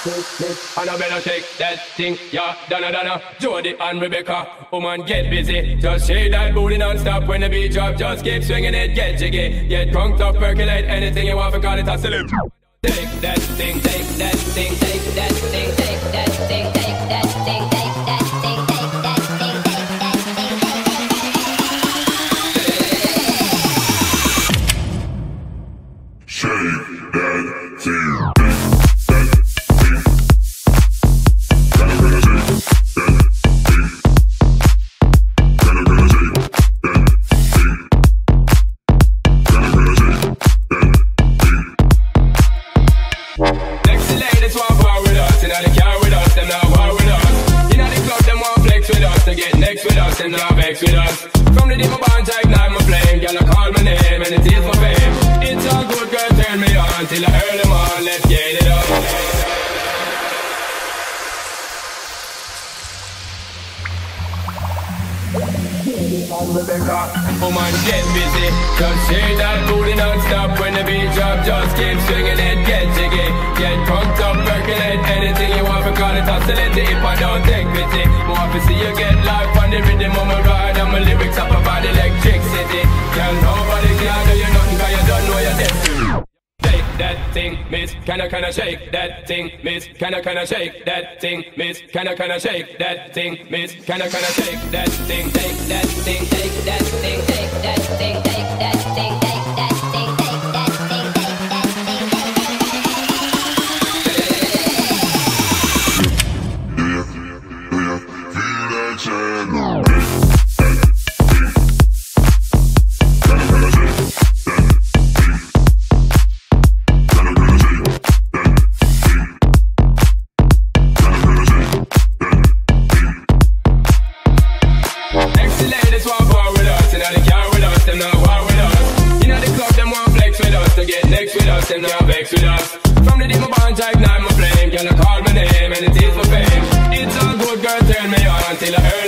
And I better shake that thing, yeah, Donna, Jody and Rebecca. Woman, get busy, just shake that booty non-stop. When the beat drop, just keep swinging it, get jiggy. Get crunked up, percolate, anything you want for call it a salute. Take that thing, take that thing, take that thing, take that thing, take that thing, take that thing, take that thing, take that thing, take that thing. Shake that thing. Them now vex with us. From the day my bond I ignite my flame. Girl, I call my name and it is my fame. It's all good, girl, turn me on till I earn them on. Let's get it up. Rebecca, woman, get busy. Just shake that booty non-stop. When the beat drop, just keep swinging it, get jiggy. Get crunked up, percolate, anything you want to call it oscillate. If I don't take pity, want to see you get life on the rhythm of my ride. And my lyrics up about electricity. Girl, nobody can do you nothing, cause you don't know your destiny. Shake that thing, miss, can I shake that thing, miss, can I shake that thing, miss, can I shake that thing, miss, can I shake that thing, take that thing, take that thing, take that thing, take that thing, take that thing, take that thing, take that thing, Feel that channel. Them now vex with us. From the day my bond I ignite my flame. Girl, I call my name and it is my fame. It's all good, girl, turn me on till I earn